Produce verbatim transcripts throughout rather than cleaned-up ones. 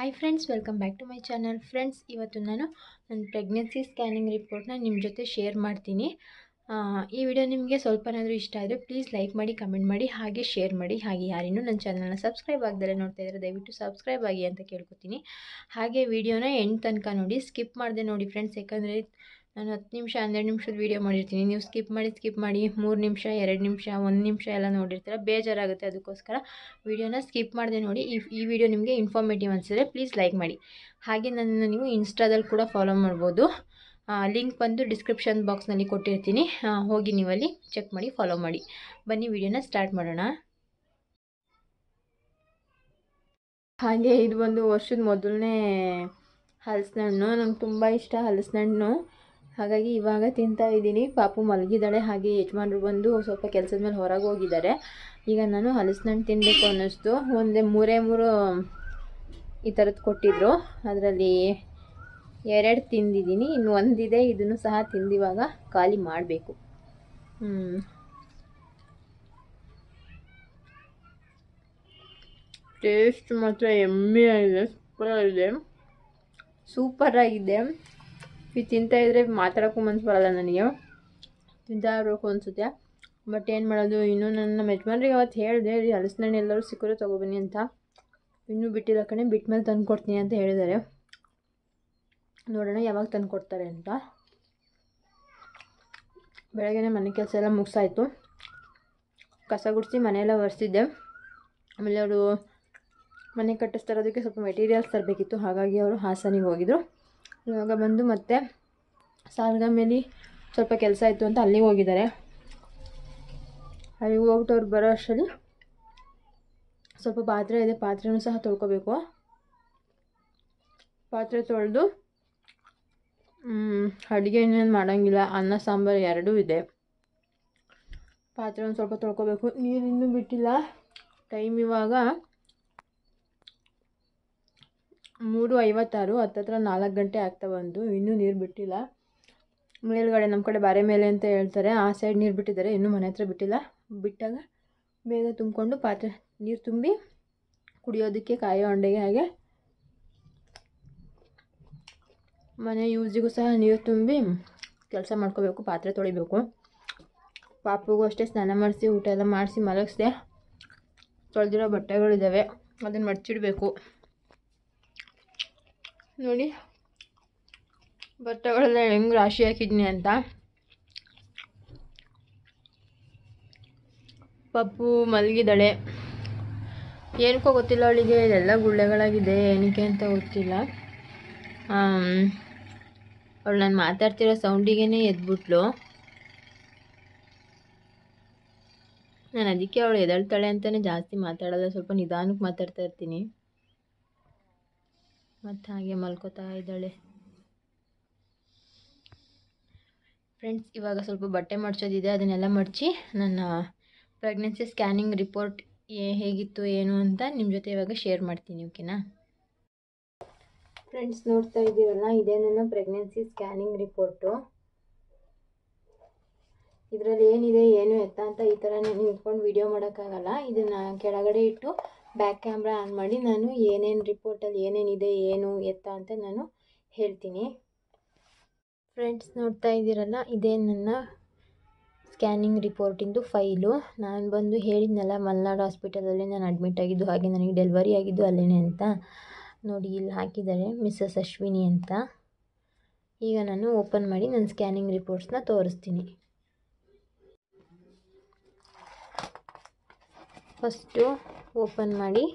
Hi friends, welcome back to my channel. Friends, ಇವತ್ತು ನಾನು ನನ್ನ ಪ್ರೆಗ್ನೆನ್ಸಿ ಸ್ಕ್ಯಾನಿಂಗ್ ರಿಪೋರ್ಟ್ನ ನಿಮ್ಮ ಜೊತೆ ಶೇರ್ ಮಾಡ್ತೀನಿ. ಈ ವಿಡಿಯೋ ನಿಮಗೆ ಸ್ವಲ್ಪನಾದರೂ ಇಷ್ಟ ಆದರೆ ಪ್ಲೀಸ್ ಲೈಕ್ ಮಾಡಿ, ಕಮೆಂಟ್ ಮಾಡಿ, ಹಾಗೆ ಶೇರ್ ಮಾಡಿ. ಹಾಗೆ ಯಾರಿನ್ನೂ ನನ್ನ ಚಾನಲ್ನ ಸಬ್ಸ್ಕ್ರೈಬ್ ಆಗದಲ್ಲೇ ನೋಡ್ತಾ ಇದ್ದಾರೆ ದಯವಿಟ್ಟು ಸಬ್ಸ್ಕ್ರೈಬ್ ಆಗಿ ಅಂತ ಕೇಳ್ಕೊತೀನಿ. ಹಾಗೆ ವಿಡಿಯೋನ ಎಂಡ್ ತನಕ ನೋಡಿ, ಸ್ಕಿಪ್ ಮಾಡಿದೆ ನೋಡಿ ಫ್ರೆಂಡ್ಸ್. ಯಾಕಂದರೆ ನಾನು ಹತ್ತು ನಿಮಿಷ ಹನ್ನೆರಡು ನಿಮಿಷದ ವೀಡಿಯೋ ಮಾಡಿರ್ತೀನಿ. ನೀವು ಸ್ಕಿಪ್ ಮಾಡಿ ಸ್ಕಿಪ್ ಮಾಡಿ ಮೂರು ನಿಮಿಷ ಎರಡು ನಿಮಿಷ ಒಂದು ನಿಮಿಷ ಎಲ್ಲ ನೋಡಿರ್ತೀರ, ಬೇಜಾರಾಗುತ್ತೆ. ಅದಕ್ಕೋಸ್ಕರ ವೀಡಿಯೋನ ಸ್ಕಿಪ್ ಮಾಡಿದೆ ನೋಡಿ. ಈ ಈ ವಿಡಿಯೋ ನಿಮಗೆ ಇನ್ಫಾರ್ಮೇಟಿವ್ ಅನಿಸಿದ್ರೆ ಪ್ಲೀಸ್ ಲೈಕ್ ಮಾಡಿ. ಹಾಗೆ ನನ್ನ ನೀವು ಇನ್ಸ್ಟಾದಲ್ಲಿ ಕೂಡ ಫಾಲೋ ಮಾಡ್ಬೋದು. ಲಿಂಕ್ ಬಂದು ಡಿಸ್ಕ್ರಿಪ್ಷನ್ ಬಾಕ್ಸ್ನಲ್ಲಿ ಕೊಟ್ಟಿರ್ತೀನಿ, ಹೋಗಿ ನೀವಲ್ಲಿ ಚೆಕ್ ಮಾಡಿ ಫಾಲೋ ಮಾಡಿ. ಬನ್ನಿ ವಿಡಿಯೋನ ಸ್ಟಾರ್ಟ್ ಮಾಡೋಣ. ಹಾಗೆ ಇದು ಒಂದು ವರ್ಷದ ಮೊದಲನೇ ಹಲಸಿನಣ್ಣು. ನಂಗೆ ತುಂಬ ಇಷ್ಟ ಹಲಸಿನಣ್ಣು, ಹಾಗಾಗಿ ಇವಾಗ ತಿಂತಾ ಇದ್ದೀನಿ. ಪಾಪು ಮಲಗಿದ್ದಾಳೆ. ಹಾಗೆ ಯಜಮಾನ್ರು ಬಂದು ಸ್ವಲ್ಪ ಕೆಲಸದ ಮೇಲೆ ಹೊರಗೆ ಹೋಗಿದ್ದಾರೆ. ಈಗ ನಾನು ಹಲಸಿನಣ್ಣು ತಿನ್ನಬೇಕು ಅನ್ನಿಸ್ತು. ಒಂದೇ ಮೂರೇ ಮೂರು ಈ ಥರದ್ದು ಕೊಟ್ಟಿದ್ದರು, ಅದರಲ್ಲಿ ಎರಡು ತಿಂದಿದ್ದೀನಿ. ಇನ್ನು ಒಂದಿದೆ, ಇದನ್ನು ಸಹ ತಿಂದಿವಾಗ ಖಾಲಿ ಮಾಡಬೇಕು. ಹ್ಞೂ ಟೇಸ್ಟ್ ಮಾತ್ರ ಎಮ್ಮೆ ಆಗಿದೆ, ಸೂಪರಾಗಿದೆ ಸೂಪರಾಗಿದೆ ಇದು ತಿಂತಾಯಿದ್ರೆ ಮಾತಾಡೋಕ್ಕೂ ಮನಸ್ಸು ಬರೋಲ್ಲ ನನಗೆ, ತಿಂತಾ ಇರಬೇಕು ಅನಿಸುತ್ತೆ. ಬಟ್ ಏನು ಮಾಡೋದು, ಇನ್ನೂ ನನ್ನ ಯಜಮಾನ್ರಿಗೆ ಅವತ್ತು ಹೇಳಿದೆ ರೀ ಹಲಸಿನಣ್ಣು ಎಲ್ಲರೂ ಸಿಕ್ಕರೆ ತೊಗೊಬನ್ನಿ ಅಂತ. ಇನ್ನೂ ಬಿಟ್ಟಿಲ್ಲ ಕಣೆ, ಬಿಟ್ಟ ಮೇಲೆ ತಂದು ಕೊಡ್ತೀನಿ ಅಂತ ಹೇಳಿದ್ದಾರೆ. ನೋಡೋಣ ಯಾವಾಗ ತಂದು ಕೊಡ್ತಾರೆ ಅಂತ. ಬೆಳಗ್ಗೆ ಮನೆ ಕೆಲಸ ಎಲ್ಲ ಮುಗಿಸಾಯಿತು. ಕಸ ಗುಡಿಸಿ ಮನೆಯೆಲ್ಲ ಒರೆಸಿದ್ದೆ. ಆಮೇಲೆ ಅವರು ಮನೆ ಕಟ್ಟಿಸ್ತಾರೋದಕ್ಕೆ ಸ್ವಲ್ಪ ಮೆಟೀರಿಯಲ್ಸ್ ತರಬೇಕಿತ್ತು, ಹಾಗಾಗಿ ಅವರು ಹಾಸನಿಗೆ ಹೋಗಿದ್ರು. ಇವಾಗ ಬಂದು ಮತ್ತೆ ಸಾಲ್ಗಾಮೇಲಿ ಸ್ವಲ್ಪ ಕೆಲಸ ಇತ್ತು ಅಂತ ಅಲ್ಲಿಗೆ ಹೋಗಿದ್ದಾರೆ. ಅಲ್ಲಿಗೆ ಹೋಗ್ಬಿಟ್ಟು ಅವ್ರು ಬರೋ ಅಷ್ಟರಲ್ಲಿ ಸ್ವಲ್ಪ ಪಾತ್ರೆ ಇದೆ, ಪಾತ್ರೆನೂ ಸಹ ತೊಳ್ಕೊಬೇಕು. ಪಾತ್ರೆ ತೊಳೆದು ಅಡುಗೆ ಇನ್ನೇನು ಮಾಡೋಂಗಿಲ್ಲ, ಅನ್ನ ಸಾಂಬಾರು ಎರಡೂ ಇದೆ. ಪಾತ್ರೆ ಒಂದು ಸ್ವಲ್ಪ ತೊಳ್ಕೊಬೇಕು. ನೀರು ಇನ್ನೂ ಬಿಟ್ಟಿಲ್ಲ. ಟೈಮ್ ಇವಾಗ ಮೂರು ಐವತ್ತಾರು, ಹತ್ತತ್ರ ನಾಲ್ಕು ಗಂಟೆ ಆಗ್ತಾ ಬಂದು, ಇನ್ನೂ ನೀರು ಬಿಟ್ಟಿಲ್ಲ. ಮೇಲ್ಗಡೆ ನಮ್ಮ ಕಡೆ ಬಾರೆ ಮೇಲೆ ಅಂತ ಹೇಳ್ತಾರೆ, ಆ ಸೈಡ್ ನೀರು ಬಿಟ್ಟಿದ್ದಾರೆ, ಇನ್ನೂ ಮನೆ ಹತ್ರ ಬಿಟ್ಟಿಲ್ಲ. ಬಿಟ್ಟಾಗ ಬೇಗ ತುಂಬಿಕೊಂಡು ಪಾತ್ರೆ ನೀರು ತುಂಬಿ ಕುಡಿಯೋದಕ್ಕೆ, ಕಾಯೋ ಅಂಡೆಗೆ, ಹಾಗೆ ಮನೆ ಯೂಸಿಗೂ ಸಹ ನೀರು ತುಂಬಿ ಕೆಲಸ ಮಾಡ್ಕೋಬೇಕು, ಪಾತ್ರೆ ತೊಳಿಬೇಕು. ಪಾಪುಗೂ ಅಷ್ಟೇ ಸ್ನಾನ ಮಾಡಿಸಿ ಊಟ ಎಲ್ಲ ಮಾಡಿಸಿ ಮಲಗಿಸ್ದೆ. ತೊಳೆದಿರೋ ಬಟ್ಟೆಗಳಿದ್ದಾವೆ, ಅದನ್ನು ಮಡಚಿಡಬೇಕು. ನೋಡಿ ಬಟ್ಟೆಗಳೆಲ್ಲ ಹೆಂಗೆ ರಾಶಿ ಹಾಕಿದ್ದೀನಿ ಅಂತ. ಪಪ್ಪು ಮಲಗಿದ್ದಾಳೆ. ಏನಕ್ಕೋ ಗೊತ್ತಿಲ್ಲ ಅವಳಿಗೆ ಇದೆಲ್ಲ ಗುಳ್ಳೆಗಳಾಗಿದೆ, ಏನಕ್ಕೆ ಅಂತ ಗೊತ್ತಿಲ್ಲ. ಅವಳು ನಾನು ಮಾತಾಡ್ತಿರೋ ಸೌಂಡಿಗೇ ಎದ್ಬಿಟ್ಲು. ನಾನು ಅದಕ್ಕೆ ಅವಳು ಎದ್ದೇಳ್ತಾಳೆ ಅಂತಲೇ ಜಾಸ್ತಿ ಮಾತಾಡೋಲ್ಲ, ಸ್ವಲ್ಪ ನಿಧಾನಕ್ಕೆ ಮಾತಾಡ್ತಾ ಇರ್ತೀನಿ. ಮತ್ತು ಹಾಗೆ ಮಲ್ಕೋತಾ ಇದ್ದಾಳೆ. ಫ್ರೆಂಡ್ಸ್, ಇವಾಗ ಸ್ವಲ್ಪ ಬಟ್ಟೆ ಮಡ್ಚೋದಿದೆ, ಅದನ್ನೆಲ್ಲ ಮಡಚಿ ನನ್ನ ಪ್ರೆಗ್ನೆನ್ಸಿ ಸ್ಕ್ಯಾನಿಂಗ್ ರಿಪೋರ್ಟ್ ಹೇಗಿತ್ತು ಏನು ಅಂತ ನಿಮ್ಮ ಜೊತೆ ಇವಾಗ ಶೇರ್ ಮಾಡ್ತೀನಿ, ಓಕೆನಾ? ಫ್ರೆಂಡ್ಸ್, ನೋಡ್ತಾ ಇದ್ದೀರಲ್ಲ, ಇದೇ ನನ್ನ ಪ್ರೆಗ್ನೆನ್ಸಿ ಸ್ಕ್ಯಾನಿಂಗ್ ರಿಪೋರ್ಟು. ಇದರಲ್ಲಿ ಏನಿದೆ ಏನು ಎತ್ತ ಅಂತ ಈ ಥರ ನೀವು ಇಟ್ಕೊಂಡು ವೀಡಿಯೋ ಮಾಡೋಕ್ಕಾಗಲ್ಲ. ಇದನ್ನು ಕೆಳಗಡೆ ಇಟ್ಟು ಬ್ಯಾಕ್ ಕ್ಯಾಮ್ರಾ ಆನ್ ಮಾಡಿ ನಾನು ಏನೇನು ರಿಪೋರ್ಟಲ್ಲಿ ಏನೇನಿದೆ ಏನು ಎತ್ತ ಅಂತ ನಾನು ಹೇಳ್ತೀನಿ. ಫ್ರೆಂಡ್ಸ್, ನೋಡ್ತಾ ಇದ್ದೀರಲ್ಲ, ಇದೇ ನನ್ನ ಸ್ಕ್ಯಾನಿಂಗ್ ರಿಪೋರ್ಟಿಂದು ಫೈಲು. ನಾನು ಬಂದು ಹೇಳಿದ್ನಲ್ಲ ಮಲ್ನಾಡು ಹಾಸ್ಪಿಟಲಲ್ಲಿ ನಾನು ಅಡ್ಮಿಟ್ ಆಗಿದ್ದು, ಹಾಗೆ ನನಗೆ ಡೆಲಿವರಿ ಆಗಿದ್ದು ಅಲ್ಲೇ ಅಂತ. ನೋಡಿ ಇಲ್ಲಿ ಹಾಕಿದ್ದಾರೆ ಮಿಸ್ಸಸ್ ಅಶ್ವಿನಿ ಅಂತ. ಈಗ ನಾನು ಓಪನ್ ಮಾಡಿ ನನ್ನ ಸ್ಕ್ಯಾನಿಂಗ್ ರಿಪೋರ್ಟ್ಸ್ನ ತೋರಿಸ್ತೀನಿ. ಫಸ್ಟು ಓಪನ್ ಮಾಡಿ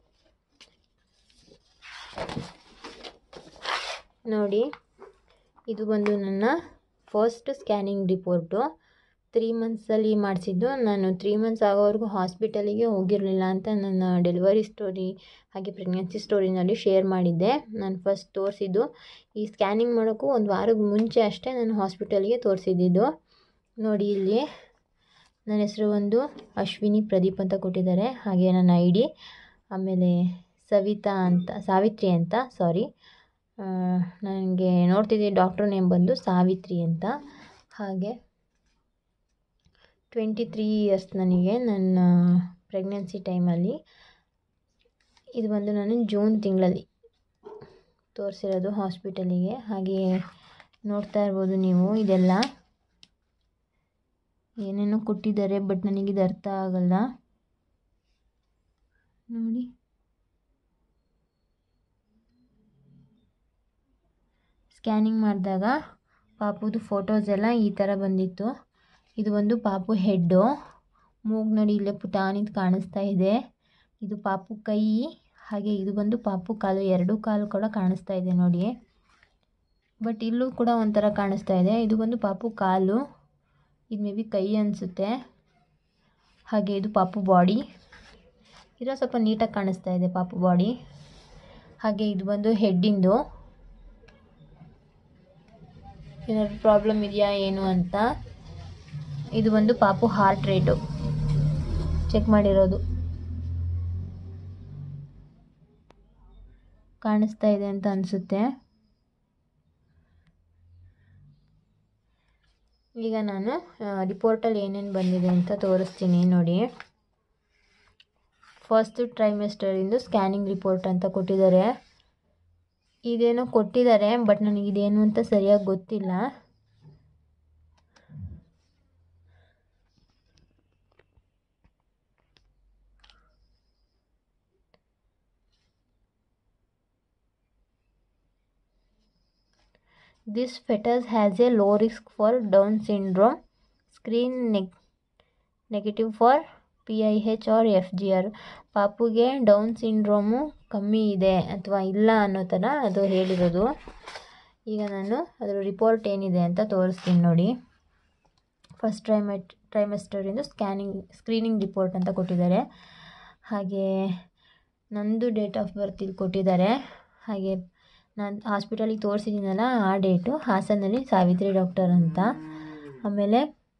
ನೋಡಿ, ಇದು ಬಂದು ನನ್ನ ಫಸ್ಟ್ ಸ್ಕ್ಯಾನಿಂಗ್ ರಿಪೋರ್ಟು. ತ್ರೀ ಮಂತ್ಸಲ್ಲಿ ಮಾಡಿಸಿದ್ದು. ನಾನು ತ್ರೀ ಮಂತ್ಸ್ ಆಗೋವರೆಗೂ ಹಾಸ್ಪಿಟಲಿಗೆ ಹೋಗಿರಲಿಲ್ಲ ಅಂತ ನನ್ನ ಡೆಲಿವರಿ ಸ್ಟೋರಿ ಹಾಗೆ ಪ್ರೆಗ್ನೆನ್ಸಿ ಸ್ಟೋರಿನಲ್ಲಿ ಶೇರ್ ಮಾಡಿದ್ದೆ. ನಾನು ಫಸ್ಟ್ ತೋರಿಸಿದ್ದು ಈ ಸ್ಕ್ಯಾನಿಂಗ್ ಮಾಡೋಕ್ಕೂ ಒಂದು ವಾರದ ಮುಂಚೆ ಅಷ್ಟೇ ನಾನು ಹಾಸ್ಪಿಟಲ್ಗೆ ತೋರಿಸಿದ್ದು. ನೋಡಿ ಇಲ್ಲಿ ನನ್ನ ಹೆಸರು ಒಂದು ಅಶ್ವಿನಿ ಪ್ರದೀಪ್ ಅಂತ ಕೊಟ್ಟಿದ್ದಾರೆ, ಹಾಗೆ ನನ್ನ ಐ ಡಿ, ಆಮೇಲೆ ಸವಿತಾ ಅಂತ ಸಾವಿತ್ರಿ ಅಂತ ಸಾರಿ ನನಗೆ ನೋಡ್ತಿದ್ದೆ ಡಾಕ್ಟ್ರ್ ನೇಮ್ ಬಂದು ಸಾವಿತ್ರಿ ಅಂತ. ಹಾಗೆ ಟ್ವೆಂಟಿ ತ್ರೀ ಇಯರ್ಸ್ ನನಗೆ ನನ್ನ ಪ್ರೆಗ್ನೆನ್ಸಿ ಟೈಮಲ್ಲಿ. ಇದು ಬಂದು ನಾನು ಜೂನ್ ತಿಂಗಳಲ್ಲಿ ತೋರಿಸಿರೋದು ಹಾಸ್ಪಿಟಲಿಗೆ. ಹಾಗೆ ನೋಡ್ತಾ ಇರ್ಬೋದು ನೀವು, ಇದೆಲ್ಲ ಏನೇನೋ ಕೊಟ್ಟಿದ್ದಾರೆ, ಬಟ್ ನನಗಿದು ಅರ್ಥ ಆಗಲ್ಲ ನೋಡಿ. ಸ್ಕ್ಯಾನಿಂಗ್ ಮಾಡಿದಾಗ ಪಾಪುದು ಫೋಟೋಸ್ ಎಲ್ಲ ಈ ಥರ ಬಂದಿತ್ತು. ಇದು ಒಂದು ಪಾಪು ಹೆಡ್ಡು, ಮೂಗು ನೋಡಿ ಇಲ್ಲೇ ಪುಟಾಣಿದು ಕಾಣಿಸ್ತಾ ಇದೆ. ಇದು ಪಾಪು ಕೈ, ಹಾಗೆ ಇದು ಬಂದು ಪಾಪು ಕಾಲು, ಎರಡೂ ಕಾಲು ಕೂಡ ಕಾಣಿಸ್ತಾ ಇದೆ ನೋಡಿ. ಬಟ್ ಇಲ್ಲೂ ಕೂಡ ಒಂಥರ ಕಾಣಿಸ್ತಾ ಇದೆ. ಇದು ಬಂದು ಪಾಪು ಕಾಲು, ಇದು ಮೇ ಬಿ ಕೈ ಅನಿಸುತ್ತೆ. ಹಾಗೆ ಇದು ಪಾಪು ಬಾಡಿ, ಇರೋ ಸ್ವಲ್ಪ ನೀಟಾಗಿ ಕಾಣಿಸ್ತಾ ಇದೆ ಪಾಪು ಬಾಡಿ. ಹಾಗೆ ಇದು ಬಂದು ಹೆಡ್ಡಿಂದು, ಏನಾದ್ರು ಪ್ರಾಬ್ಲಮ್ ಇದೆಯಾ ಏನು ಅಂತ. ಇದು ಬಂದು ಪಾಪು ಹಾರ್ಟ್ ರೇಟು ಚೆಕ್ ಮಾಡಿರೋದು, ಕಾಣಿಸ್ತಾ ಇದೆ ಅಂತ ಅನಿಸುತ್ತೆ. ಈಗ ನಾನು ರಿಪೋರ್ಟಲ್ಲಿ ಏನೇನು ಬಂದಿದೆ ಅಂತ ತೋರಿಸ್ತೀನಿ ನೋಡಿ. ಫಸ್ಟ್ ಟ್ರೈಮೆಸ್ಟರಿಂದು ಸ್ಕ್ಯಾನಿಂಗ್ ರಿಪೋರ್ಟ್ ಅಂತ ಕೊಟ್ಟಿದ್ದಾರೆ. ಇದೇನೋ ಕೊಟ್ಟಿದ್ದಾರೆ, ಬಟ್ ನನಗಿದೇನು ಅಂತ ಸರಿಯಾಗಿ ಗೊತ್ತಿಲ್ಲ. This fetus has a low risk for Down syndrome. Screen neg- negative for P I H or F G R. ಪಾಪುಗೆ ಡೌನ್ ಸಿಂಡ್ರೋಮು ಕಮ್ಮಿ ಇದೆ ಅಥವಾ ಇಲ್ಲ ಅನ್ನೋ ಥರ ಅದು ಹೇಳಿರೋದು. ಈಗ ನಾನು ಅದರ ರಿಪೋರ್ಟ್ ಏನಿದೆ ಅಂತ ತೋರಿಸ್ತೀನಿ ನೋಡಿ. ಫಸ್ಟ್ ಟ್ರೈಮೆಟ್ ಟ್ರೈಮೆಸ್ಟರಿಂದು ಸ್ಕ್ಯಾನಿಂಗ್ ಸ್ಕ್ರೀನಿಂಗ್ ರಿಪೋರ್ಟ್ ಅಂತ ಕೊಟ್ಟಿದ್ದಾರೆ. ಹಾಗೆ ನಂದು ಡೇಟ್ ಆಫ್ ಬರ್ತ್ ಇಲ್ಲಿ ಕೊಟ್ಟಿದ್ದಾರೆ. ಹಾಗೆ ನಾನು ಹಾಸ್ಪಿಟಲಿಗೆ ತೋರಿಸಿದ್ದೀನಲ್ಲ ಆ ಡೇಟು, ಹಾಸನಲ್ಲಿ ಸಾವಿತ್ರಿ ಡಾಕ್ಟರ್ ಅಂತ. ಆಮೇಲೆ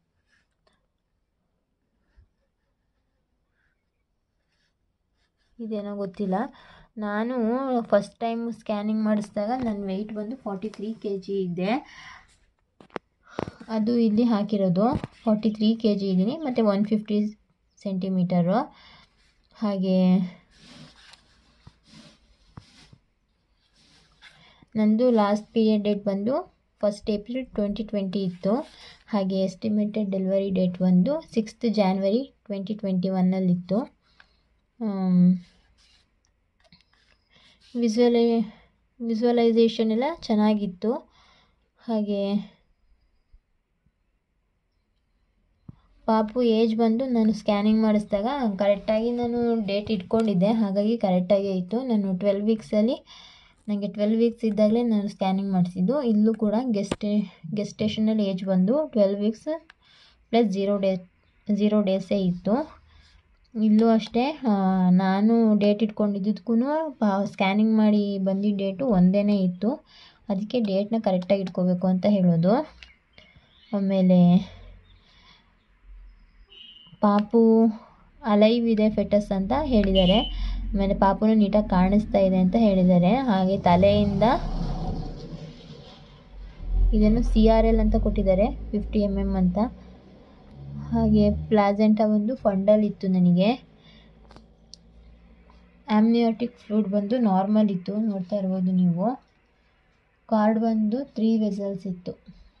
ಇದೇನೋ ಗೊತ್ತಿಲ್ಲ. ನಾನು ಫಸ್ಟ್ ಟೈಮ್ ಸ್ಕ್ಯಾನಿಂಗ್ ಮಾಡಿಸಿದಾಗ ನನ್ನ ವೆಯ್ಟ್ ಬಂದು ಫಾರ್ಟಿ ತ್ರೀ ಕೆ ಜಿ ಇದೆ. ಅದು ಇಲ್ಲಿ ಹಾಕಿರೋದು ಫಾರ್ಟಿ ತ್ರೀ ಕೆ ಜಿ ಇದ್ದೀನಿ, ಮತ್ತು ಒನ್ ಫಿಫ್ಟಿ ಸೆಂಟಿಮೀಟರು. ಹಾಗೆ ನಂದು ಲಾಸ್ಟ್ ಪೀರಿಯಡ್ ಡೇಟ್ ಬಂದು ಫಸ್ಟ್ ಏಪ್ರಿಲ್ ಟ್ವೆಂಟಿ ಟ್ವೆಂಟಿ ಇತ್ತು. ಹಾಗೆ ಎಸ್ಟಿಮೇಟೆಡ್ ಡೆಲಿವರಿ ಡೇಟ್ ಬಂದು ಸಿಕ್ಸ್ತ್ ಜಾನ್ವರಿ ಟ್ವೆಂಟಿ ಟ್ವೆಂಟಿ ಒನ್ನಲ್ಲಿತ್ತು. ವಿಜುವಲೈ ವಿಜುವಲೈಸೇಷನ್ ಎಲ್ಲ ಚೆನ್ನಾಗಿತ್ತು. ಹಾಗೆ ಪಾಪು ಏಜ್ ಬಂದು ನಾನು ಸ್ಕ್ಯಾನಿಂಗ್ ಮಾಡಿಸಿದಾಗ ಕರೆಕ್ಟಾಗಿ ನಾನು ಡೇಟ್ ಇಟ್ಕೊಂಡಿದ್ದೆ, ಹಾಗಾಗಿ ಕರೆಕ್ಟಾಗೇ ಇತ್ತು. ನಾನು ಟ್ವೆಲ್ವ್ ವೀಕ್ಸಲ್ಲಿ ನನಗೆ ಟ್ವೆಲ್ವ್ ವೀಕ್ಸ್ ಇದ್ದಾಗಲೇ ನಾನು ಸ್ಕ್ಯಾನಿಂಗ್ ಮಾಡಿಸಿದ್ದು. ಇಲ್ಲೂ ಕೂಡ ಗೆಸ್ಟೇ ಗೆಸ್ಟೇಷನಲ್ ಏಜ್ ಬಂದು twelve weeks plus zero day zero ಡೇಸೇ ಇತ್ತು. ಇಲ್ಲೂ ಅಷ್ಟೇ, ನಾನು ಡೇಟ್ ಇಟ್ಕೊಂಡಿದ್ದಕ್ಕೂ ಪಾ ಸ್ಕ್ಯಾನಿಂಗ್ ಮಾಡಿ ಬಂದಿದ್ದ ಡೇಟು ಒಂದೇ ಇತ್ತು. ಅದಕ್ಕೆ ಡೇಟ್ನ ಕರೆಕ್ಟಾಗಿ ಇಟ್ಕೋಬೇಕು ಅಂತ ಹೇಳೋದು. ಆಮೇಲೆ ಪಾಪು ಅಲೈವ್ ಇದೆ ಫೆಟಸ್ ಅಂತ ಹೇಳಿದ್ದಾರೆ. ಆಮೇಲೆ ಪಾಪುನು ನೀಟಾಗಿ ಕಾಣಿಸ್ತಾ ಇದೆ ಅಂತ ಹೇಳಿದ್ದಾರೆ. ಹಾಗೆ ತಲೆಯಿಂದ ಇದನ್ನು ಸಿ ಆರ್ ಎಲ್ ಅಂತ ಕೊಟ್ಟಿದ್ದಾರೆ, ಫಿಫ್ಟಿ ಎಮ್ ಎಮ್ ಅಂತ. ಹಾಗೆ ಪ್ಲಾಸೆಂಟಾ ಒಂದು ಫಂಡಲ್ ಇತ್ತು ನನಗೆ. ಆಮ್ನಿಯಾಟಿಕ್ ಫ್ಲೂಯಿಡ್ ಬಂದು ನಾರ್ಮಲ್ ಇತ್ತು, ನೋಡ್ತಾ ಇರ್ಬೋದು ನೀವು. ಕಾರ್ಡ್ ಬಂದು ತ್ರೀ ವೆಸಲ್ಸ್ ಇತ್ತು.